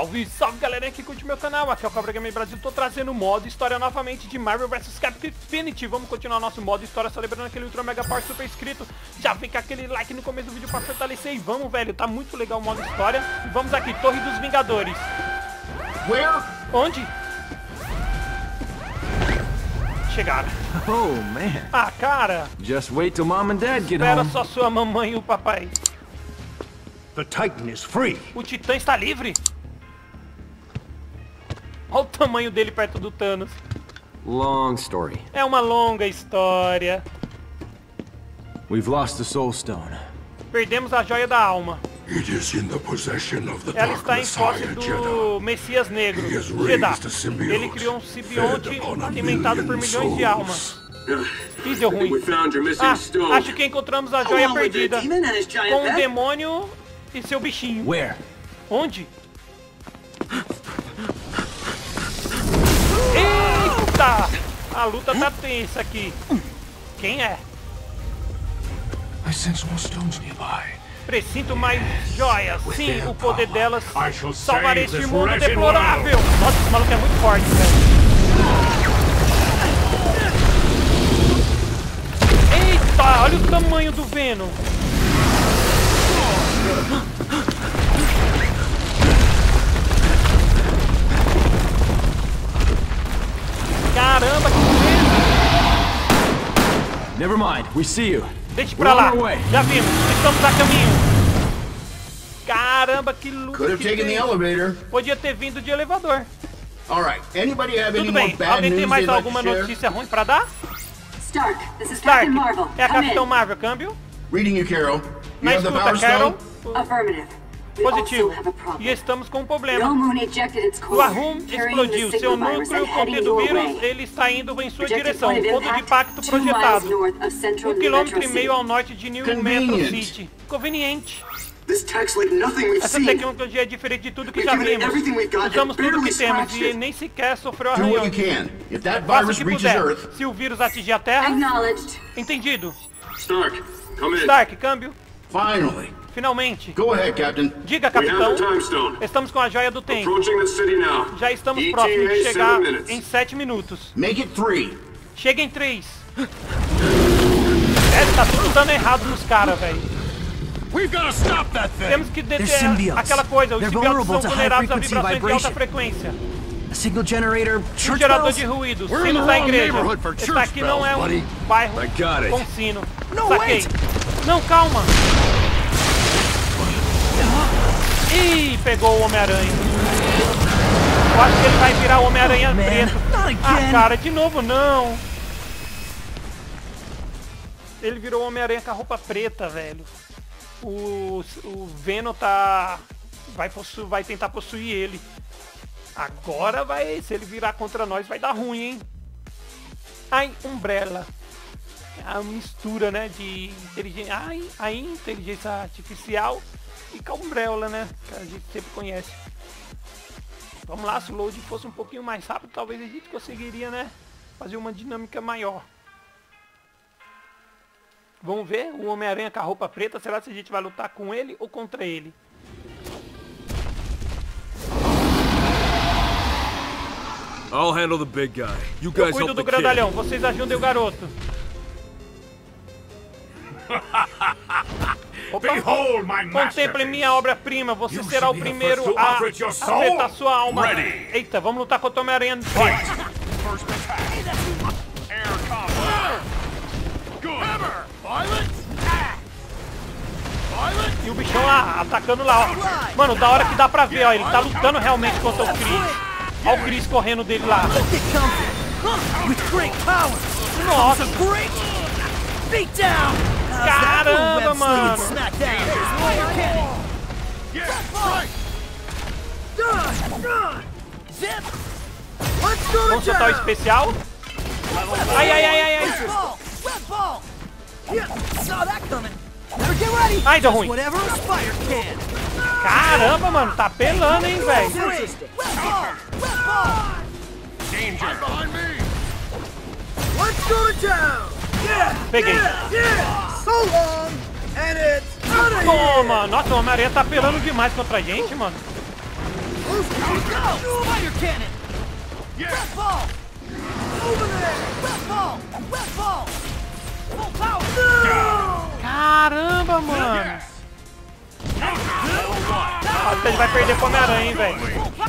Salve, salve galerinha que curte meu canal, aqui é o Cobra Gamer Brasil, tô trazendo modo história novamente de Marvel vs Capcom Infinity. Vamos continuar nosso modo história celebrando aquele Ultra Mega Power super inscrito. Já vem com aquele like no começo do vídeo pra fortalecer e vamos, velho, tá muito legal o modo história. E vamos aqui, Torre dos Vingadores. Where? Onde? Chegaram. Oh, man. Ah, cara. Just wait till mom and dad get Espera home. só sua mamãe e o papai. The Titan is free. O Titã está livre. Olha o tamanho dele perto do Thanos. Long story. É uma longa história. We've lost the Soul Stone. Perdemos a Joia da Alma. It is in the possession of the Ela Dark está em posse Messiah do Jeddah. Messias Negro, He has Jeddah. raised a symbiote, Ele criou um simbionte fed upon a alimentado por million milhões de souls. almas. Ih, deu ruim. Ah, acho que encontramos a joia perdida. Com um demônio e seu bichinho. Where? Onde? Eita! A luta tá tensa aqui. Quem é? I sense more stones nearby. Presinto mais joias. Sim, o poder delas I shall salvará save este this mundo wretched deplorável. world. Nossa, esse maluco é muito forte, velho. Eita, olha o tamanho do Venom. Caramba, que medo. Never mind, we see you. Deixa pra lá. We're on our way. Já vimos, estamos a caminho. Caramba, que luta. Could have que taken the tenso. elevator. Podia ter vindo de elevador. All right. Anybody have any Tudo more bem, bad alguém news tem mais they'd like alguma to share? notícia ruim pra dar? Stark, this is Stark, Captain Marvel. é a Come Capitão in. Marvel, câmbio. Reading you, Carol. You Na have the escuta, Power Carol. Stone? Affirmative. We Positivo. also have a problem. E estamos com um No problema. Moon ejected its O core, Ahum carrying the explodiu. Seu signal virus núcleo and heading contido your vírus, way. ele está indo em sua Projected direção. point of Ponto de impact, impacto 2 miles projetado. north of Central 1,5 New Metro km City. ao norte de New Metro Convenient. City. Conveniente. This tech's like nothing we've Essa seen. tecnologia é diferente de tudo que We've já given it vimos. everything we've got and Usamos tudo barely que temos scratched e it. nem sequer sofreu Do what arranhão. you can. If that Faça o virus que reaches puder. Earth, Se o vírus atingir a Terra, Acknowledged. entendido. Stark, come in. Stark, câmbio. finally. Finalmente. Go ahead, Captain. Diga, We have capitão. the time stone. Estamos com a joia do tempo. Approaching the city now. Já estamos ETA próximos de chegar 7 minutes. em 7 minutos. Make it 3. Chega em 3. Tá tudo dando errado nos caras, velho. We've got to stop that thing. Temos que They're deter symbiotes. aquela coisa. Os They're simbiontes vulnerable são to vulneráveis a high-frequency vibrações de alta vibration. frequência. A signal generator, Um church gerador bells? de ruídos. We're in Sinos the da wrong igreja. neighborhood for Esse church aqui não é um bells, bairro I got it. com sino. No, Saquei. wait. Não, calma. Ih, pegou o Homem-Aranha. Eu acho que ele vai virar o Homem-Aranha Oh, man. preto. Not Ah, again. cara, de novo não. Ele virou o Homem-Aranha com a roupa preta, velho. O Venom tá... Vai tentar possuir ele. Agora vai... Se ele virar contra nós, vai dar ruim, hein? Ai, Umbrella. É a mistura, né, de inteligência... Ai, a inteligência artificial e com a Umbrella, né? Que a gente sempre conhece. Vamos lá, se o load fosse um pouquinho mais rápido, talvez a gente conseguiria, né? Fazer uma dinâmica maior. Vamos ver o Homem-Aranha com a roupa preta. Será que a gente vai lutar com ele ou contra ele? I'll handle the big guy. You Eu guys cuido help do the kid. grandalhão. Vocês ajudem o garoto. Opa. Behold my Contemple masterpiece. minha obra-prima. Você You será o should be the primeiro first to a offer it your soul. afetar sua alma. Ready. Eita, vamos lutar contra o Homem-Aranha. Fight. First attack. Air combat. Good. Hammer. Violence. Violence. E o bichão lá, atacando lá, ó. Mano, da hora que dá pra ver, ó. Ele tá lutando realmente contra o Chris. Olha o Chris correndo dele lá. With great power Nossa, comes a great beatdown. caramba, mano. Smackdown. Yeah. Right. Zip. Let's go Vamos soltar o especial. Ai, ai, ai, ai, ai. Web ball. Yeah, saw that coming. Better get ready. Ai, deu Just ruim. whatever a spider can. Caramba, mano, tá pelando, hein, velho. Web ball. Web ball. Danger. Behind me. Let's go to town. Yeah. Peguei. Yeah. So long. And it's out of here. Toma. Nossa, o Homem-Aranha tá pelando demais contra a gente, mano. Here we go! Spider cannon! Red ball! Over there! Red ball! Red ball! Full power! Caramba, mano. Acho que ele vai perder pro Homem-Aranha, hein, velho.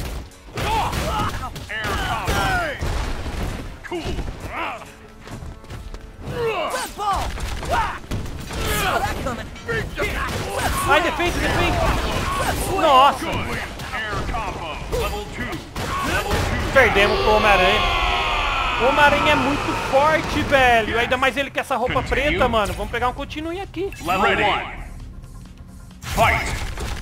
Red ball! Saw that coming! Ai, defende, defende. Nossa. Perdemos pro Homem-Aranha. O Homem-Aranha é muito forte, velho. Ainda mais ele com essa roupa preta, mano. Vamos pegar um continue aqui. Level 1. Fight.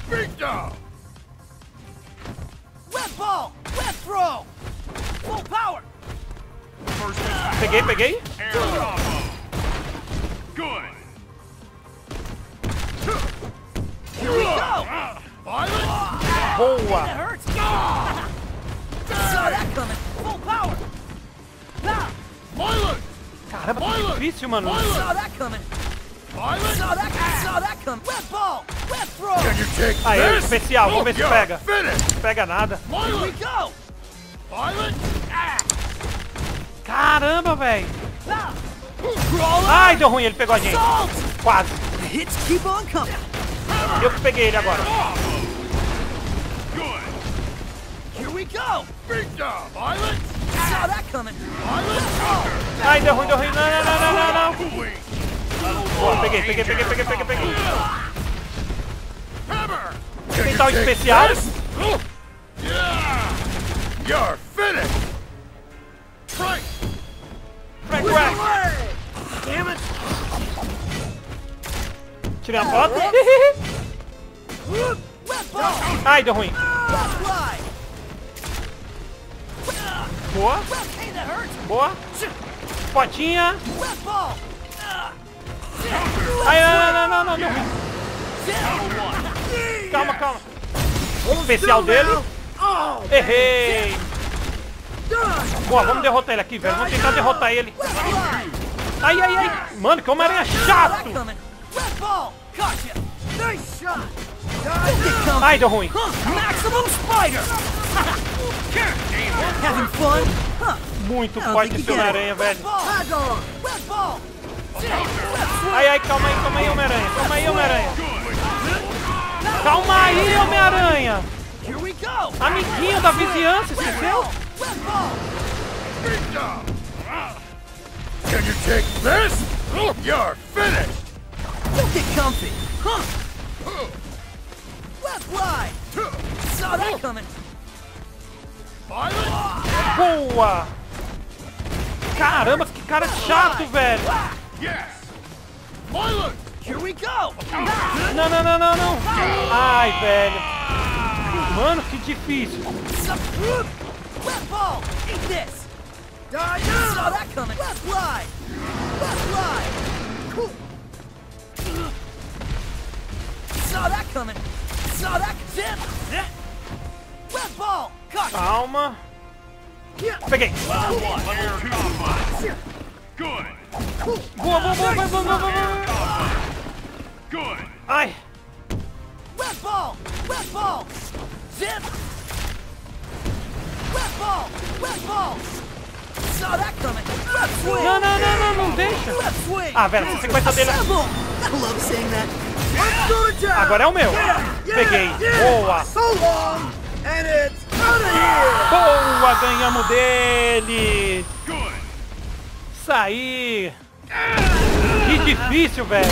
Red ball! Red throw! Full power! Peguei, peguei. Air combo. Good. Here we go! Boa. That hurts! Saw that coming! Full power! Caramba, que difícil, mano. Saw that coming! Saw that coming! Red ball! Red throw! Aí, especial. Vamos ver se pega. Pega nada. Here we go! Caramba, velho. Ai, deu ruim. Ele pegou a gente. Quase. The hits keep on coming! Eu que peguei ele agora. Here we go! Saw that coming! Ai, deu ruim, deu ruim. Não, não, não, não, não, não. Boa, peguei, peguei, peguei, peguei, peguei, peguei. Tentar o especial. You're finished. Frank Rack. Damn it! Tirei a foto. Red ball! Ai, deu ruim. Red fly! Boa, Red pain that hurts! boa. Fotinha. Red ball! Ai, não, não, não, não, deu ruim. Calma, calma. Especial dele. Errei. Boa, vamos derrotar ele aqui, velho. Vamos tentar derrotar ele. Ai, ai, ai. Mano, que Homem-Aranha chato. Red ball! Gotcha! Nice shot! Ai, deu ruim. Maximum Spider! Having fun? Huh. Muito forte esse Homem-Aranha, velho. Red ball! Ai, ai, calma aí, Homem-Aranha. Calma aí, Homem-Aranha. Calma aí, Homem-Aranha. Here we go! Amiguinho da vizinhança, esqueceu? Red ball! Can you take this? You're finished. Don't get comfy! Huh. Red fly! Saw that coming! Boa. Caramba, que cara chato, velho. Yes. Here we go! Não, não, não, não, não. Ai, velho. Mano, que difícil. Red ball! Eat this! Saw that coming! Red fly! Red fly! Saw that coming! Saw that zip! Red ball! Caught Calma. Peguei. Good. Boa, boa, boa, boa, boa, boa, boa. Good. Ai. Red ball! Red ball! Zip! Red ball! Red ball! Saw that coming! Red swing! Não, não, não, não, não deixa. Red swing! Ah, velho, essa sequência dele é... Assemble! I love saying that. Agora é o meu. Peguei. Boa. So long, and it's out of here! Boa, ganhamos dele. Good. Isso aí. Que difícil, velho.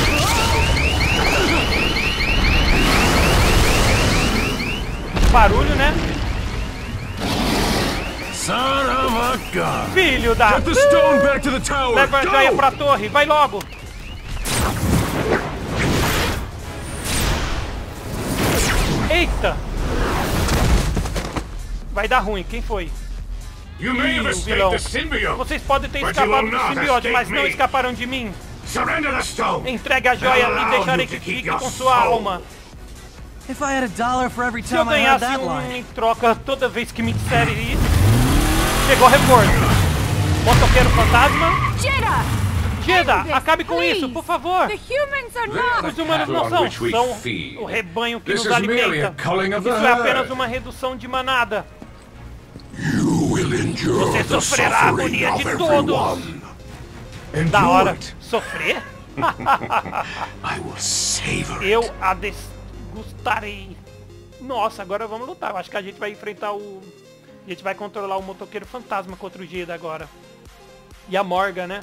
Barulho, né? Son of a gun. Filho da... Get the stone back to the tower. Leva a Go! joia pra torre. Vai logo. Eita. Vai dar ruim. Quem foi? You may have O escaped vilão. the symbiote. Vocês podem ter But you escapado will do not simbionte, escape mas não me. escaparam de mim. Surrender the stone. Entregue a joia I'll e allow deixarei you que to keep fique your com sua soul. alma. If I had $1 for every Se eu time I heard ganhasse that line. em troca toda vez que me disserem isso, chegou reforço. Motoqueiro fantasma. Jeda, acabe com isso, por favor. The humans are not. Os humanos não são, são o rebanho que nos alimenta. Isso é apenas uma redução de manada. Você sofrerá a agonia de todos. Da hora. Sofrer? Eu a desgustarei. Nossa, agora vamos lutar. Eu acho que a gente vai enfrentar o... A gente vai controlar o motoqueiro fantasma contra o Jeda agora. E a Morgan, né?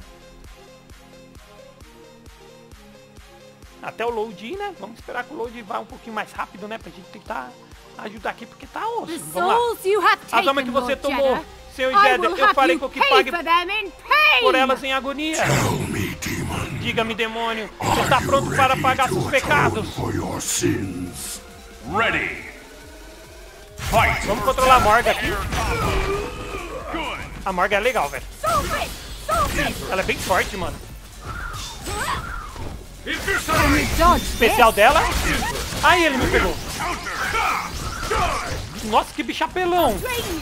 Até o load, né? Vamos esperar que o load vá um pouquinho mais rápido, né? Pra gente tentar ajudar aqui, porque tá osso. Vamos lá. As almas que você tomou, Senhor Jeda, eu farei com que pague por elas em agonia. Diga-me, demônio, você está pronto para pagar seus pecados? Vamos controlar a Morgan aqui. A Morgan é legal, velho. Ela é bem forte, mano. O especial dela. Aí ele me pegou. Nossa, que bicho apelão.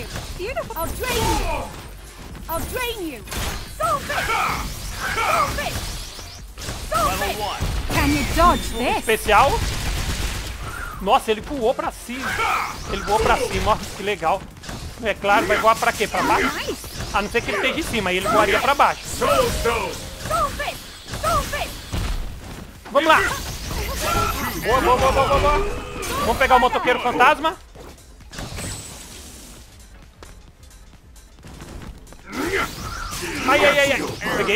Especial. Nossa, ele voou pra cima. Ele voou pra cima, ó, que legal. É claro, vai voar pra quê? Pra baixo? A não ser que ele esteja em cima, aí ele voaria pra baixo. Vamos lá. Boa, boa, boa, boa, boa. Vamos pegar o motoqueiro fantasma. Ai, ai, ai, ai. Peguei.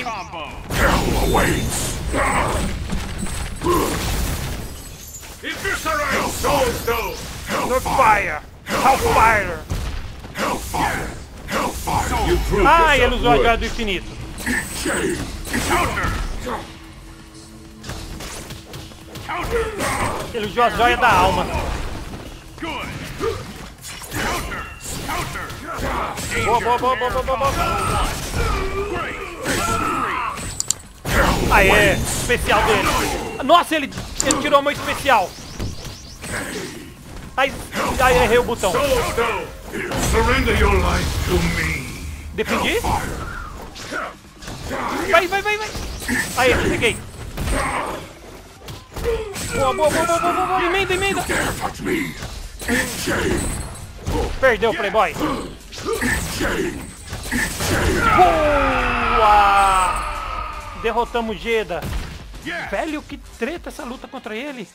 Hellfire! Hellfire! Ah, ele usou a joia do infinito. Ele usou a joia da alma. Boa, boa, boa, boa, boa, boa. Aê, especial dele. Nossa, ele tirou o meu especial. Aí errei o botão. Defendi? Vai, vai, vai, vai. Aí, peguei. Boa, boa, boa, boa, boa, boa. Emenda, emenda. Perdeu o Playboy. Boa! Derrotamos Jeda. Velho, que treta essa luta contra ele.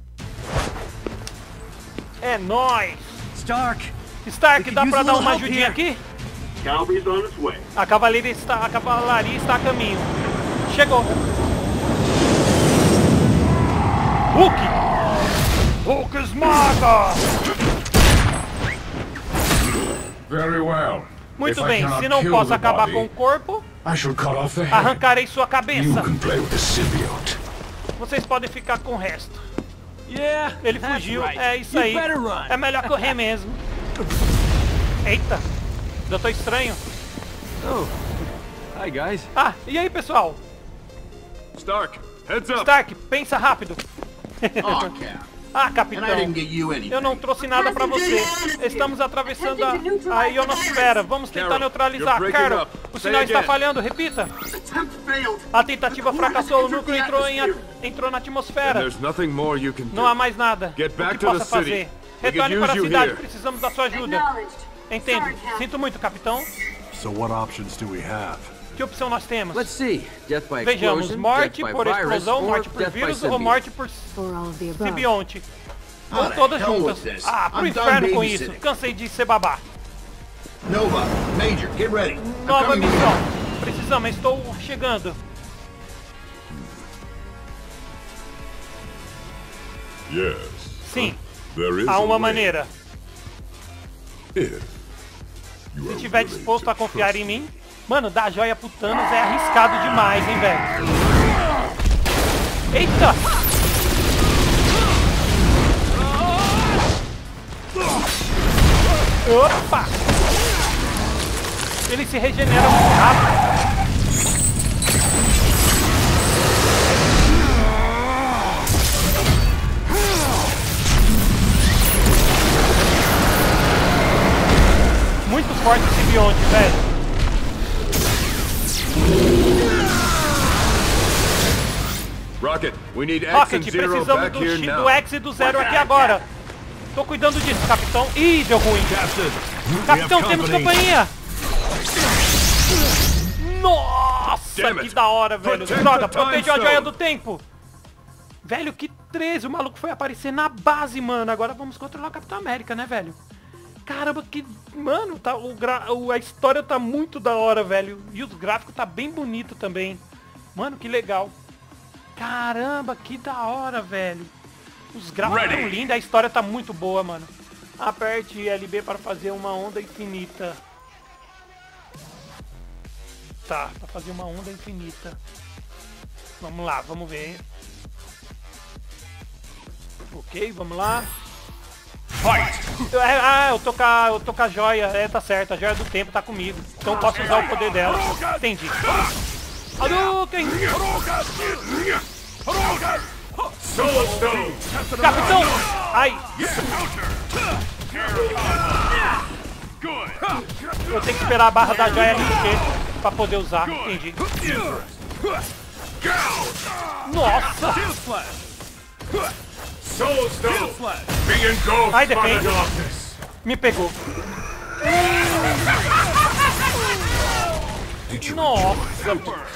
É nóis. Stark, dá pra dar uma ajudinha aqui? A cavalaria está a caminho. Chegou. Hulk esmaga! Muito bem, se não posso acabar com o corpo, arrancarei sua cabeça. Vocês podem ficar com o resto. Ele fugiu, é isso aí. É melhor correr mesmo. Eita, Doutor Estranho. Hi, guys. Ah, e aí, pessoal? Stark, heads up. Stark, pensa rápido. Ah, capitão, And I didn't get you anything. eu não trouxe nada pra você. Estamos atravessando a ionosfera. Vamos tentar neutralizar. Carol, o sinal está falhando. Repita. A tentativa fracassou. O núcleo entrou na atmosfera. Não há mais nada que possa fazer. Retorne para a cidade. Precisamos da sua ajuda. Entendo. Sinto muito, capitão. Que opção nós temos? Vejamos, morte por explosão, morte por vírus ou morte por simbionte. Ou todas juntas. Ah, pro inferno com isso. Cansei de ser babá. Nova, Major, get ready. Nova missão. Precisamos, estou chegando. Sim, há uma maneira. Se estiver disposto a confiar em mim. Mano, dar a joia pro Thanos é arriscado demais, hein, velho? Eita! Opa! Ele se regenera muito rápido. Muito forte esse simbionte, velho. Rocket, we need X Rocket, and Zero precisamos back here do now. X e do Zero aqui agora. Tô cuidando disso, capitão. Ih, deu ruim. Capitão, temos companhia. Nossa, que da hora, velho. Droga, protejeu a joia do tempo. Velho, que 13. O maluco foi aparecer na base, mano. Agora vamos controlar o Capitão América, né, velho? Caramba, que... Mano, tá, a história tá muito da hora, velho. E os gráficos tá bem bonito também. Mano, que legal. Caramba, que da hora, velho. Os gráficos tão lindos, a história tá muito boa, mano. Aperte LB para fazer uma onda infinita. Tá, pra fazer uma onda infinita. Vamos lá, vamos ver. Ok, vamos lá. Eu tô com a joia. Tá certo, a joia do tempo tá comigo. Então eu posso usar o poder dela. Entendi. Hadouken! Capitão! Ai! Eu tenho que esperar a barra da joia encher pra poder usar. Entendi. Nossa! Ai, defende. Me pegou. Nossa!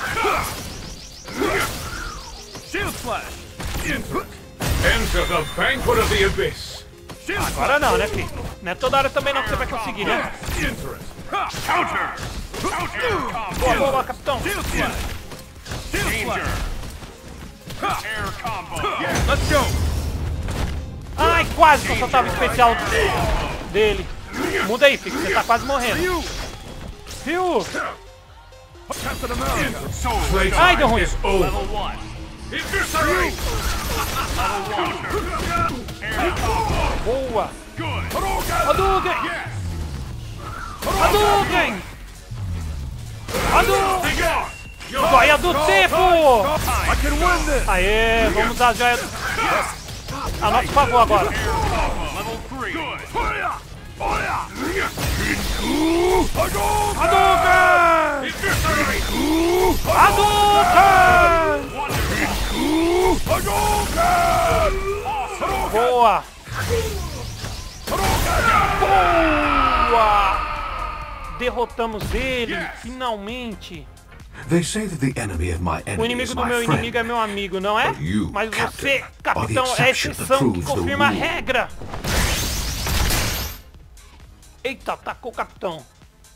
Enter the banquet of the abyss. Agora não, né, filho? Não é toda hora também não que você vai conseguir, né? Boa, boa, capitão. Let's go. Ai, quase que eu soltava o especial dele. Muda aí, filho, você tá quase morrendo. Viu? Ai, deu ruim. Boa. Hadouken! Hadouken! Hadouken! Joia do tempo! Aê, vamos usar a joia a nosso favor agora. Hadouken! Hadouken! Boa! Boa! Derrotamos ele, finalmente. They say that the enemy of my O enemy inimigo is do my meu friend. inimigo é meu amigo, não é? But you, Mas você, Captain, are the capitão, é a exception that exceção que proves the confirma a rule. regra. Eita, atacou o capitão.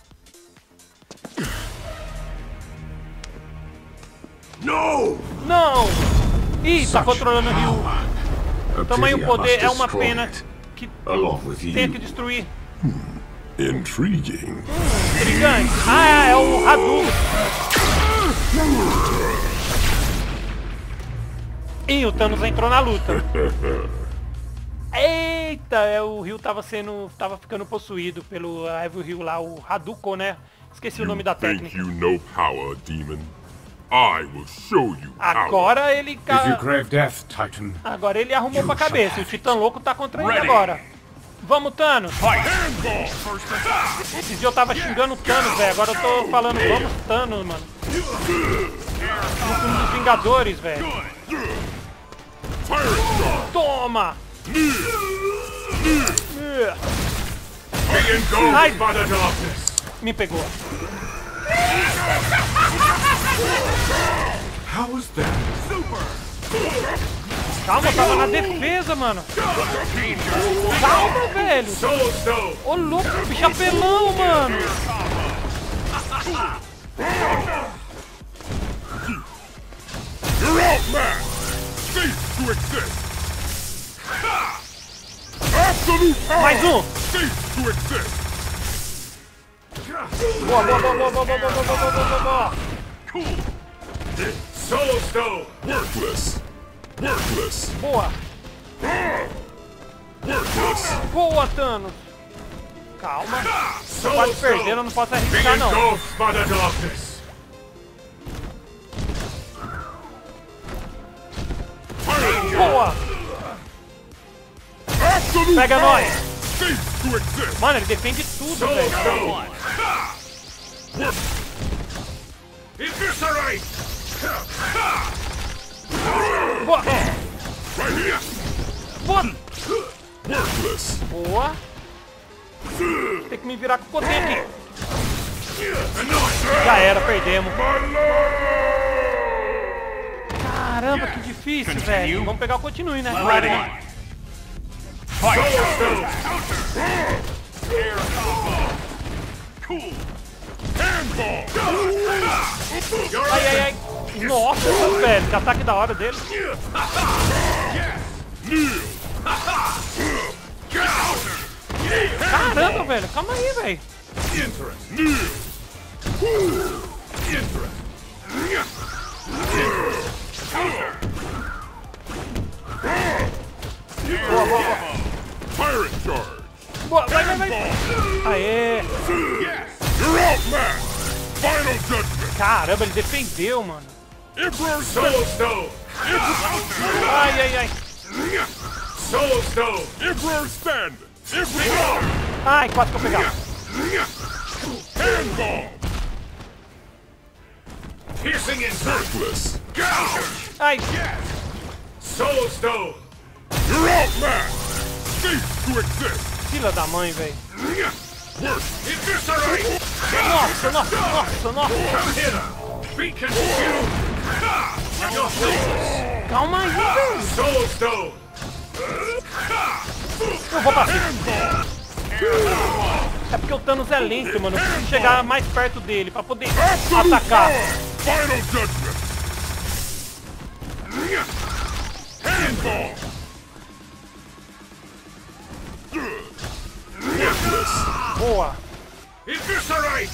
No! Não! Ih, tá controlando o rio. A Tamanho pity I poder must é uma destroy pena it, que along with tenha que you. destruir. Intriguing. Brigante. Ah, é o Hadouken. Ih, o Thanos entrou na luta. Eita, o Ryu tava ficando possuído pelo Evil Ryu lá, o Hadouken, né? Esqueci o nome da técnica. You know power, demon. I will show you Agora ele crave death, Titan. agora ele arrumou pra cabeça. E o Titã Louco tá contra ele agora. Vamos, Thanos. Esse dia eu tava xingando o Thanos, velho. Agora eu tô falando, vamos, Thanos, mano. No filme dos Vingadores, velho. Toma! Ai, me pegou. How was that? Calma, eu tava na defesa, mano. Calma, velho. Ô, louco, bicho apelão, mano. You're outmatched! Cease to exist! Absolute power! Mais um. Cease to exist! Boa, boa, boa, boa, boa, boa, boa, boa, boa, boa. Soul Stone! Worthless! Worthless! Boa. Worthless! Boa, Thanos. Calma. Tô quase perdendo, eu não posso Being arriscar, não. engulfed by the darkness! Boa. Absolute Pega power! nós. Cease to exist! Mano, ele defende tudo, velho. Eviscerate! Boa! Right here. Boa! Worthless. Boa! Tem que me virar com o poder aqui. Já era, perdemos. Caramba, que difícil, velho. Vamos pegar o continue, né? Claro, né? Ai, ai, ai. Nossa, velho. Que ataque da hora dele. Caramba, velho. Calma aí, velho. Boa, boa, boa. Pirate charge. Boa, vai, vai, vai. Aê. You're outmatched. Final judgment. Caramba, ele defendeu, mano. Emperor Soul Stone. Ai, ai, ai. Soul Stone. Emperor Stand. Emperor. Ai, quase que eu pegava. Handball. Piercing and worthless. Gouge. Ai. Soul Stone. You're outmatched. Cease to exist. Filha da mãe, velho. Eviscerate. Nossa, nossa, nossa, nossa. Be consumed. Calma aí, velho. Soul Stone. Eu vou pra cima. É porque o Thanos é lento, mano. Eu preciso chegar mais perto dele pra poder atacar. Final judgment. Handball. Boa. Eviscerate.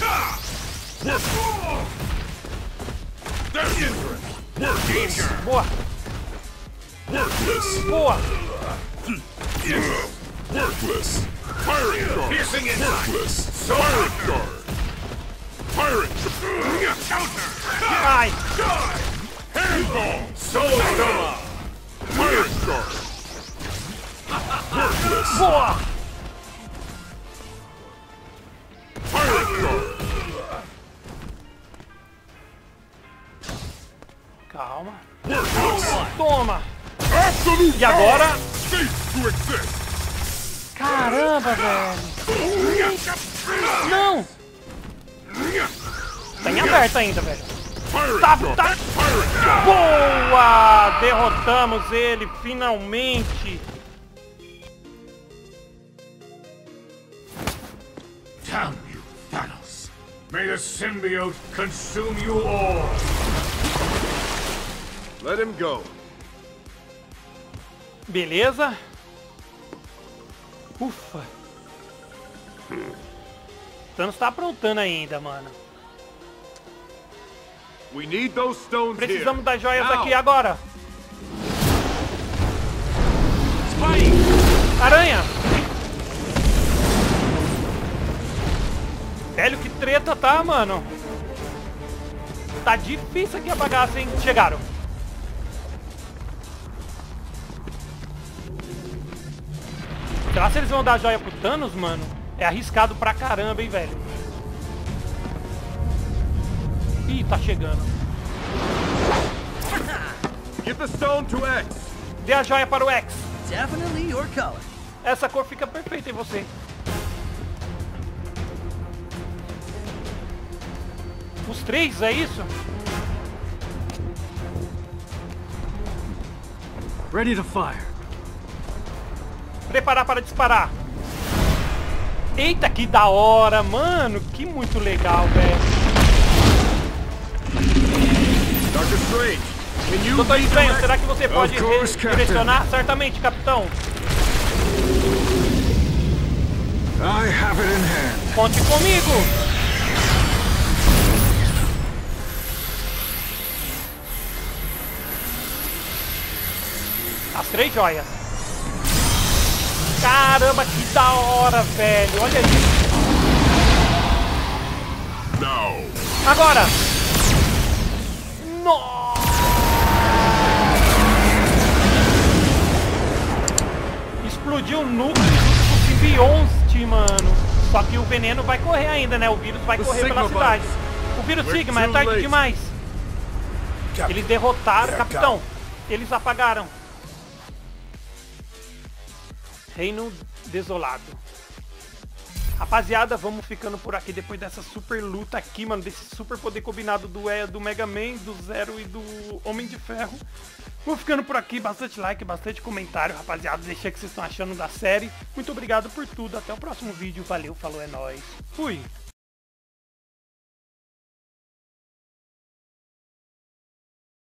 Worthless. Boa. Worthless. Boa. Worthless. Pirate guard. Piercing in. Worthless. Pirate guard. Pirate. Counter. Ai. Handball. Soul Stone. Pirate guard. Worthless. Boa. Pirate guard. Calma. Worthless. Toma. Absolute. E agora? Cease to exist. Caramba, velho. Não. Tá em aberto ainda, velho. Pirate Tá, guard. tá. Pirate guard. Boa. Derrotamos ele, finalmente. Damn you, Thanos. May the symbiote consume you all. Let him go. Beleza. Ufa. Thanos tá aprontando ainda, mano. We need those stones Precisamos das joias Now. aqui agora. Aranha. Velho, que treta tá, mano. Tá difícil aqui a bagaça, hein? Chegaram. Será que eles vão dar a joia pro Thanos, mano? É arriscado pra caramba, hein, velho? Ih, tá chegando. Give the stone to X. Dê a joia para o X. Definitely your color. Essa cor fica perfeita em você. Os três, é isso? Ready to fire. Preparar para disparar. Eita, que da hora, mano. Que muito legal, velho. Dr. Strange, can you Doutor Estranho, será que você pode course, direcionar? Certamente, capitão. I have it in hand. Conte comigo. As três joias. Caramba, que da hora, velho. Olha isso. Now. Agora. Nossa. Explodiu o núcleo do simbionte, mano. Só que o veneno vai correr ainda, né? O vírus vai correr pela cidade. O vírus Sigma é tarde demais. Eles derrotaram o capitão. Eles apagaram. Reino Desolado. Rapaziada, vamos ficando por aqui depois dessa super luta aqui, mano. Desse super poder combinado do Mega Man, do Zero e do Homem de Ferro. Vou ficando por aqui, bastante like, bastante comentário, rapaziada. Deixa o que vocês estão achando da série. Muito obrigado por tudo, até o próximo vídeo. Valeu, falou, é nóis. Fui!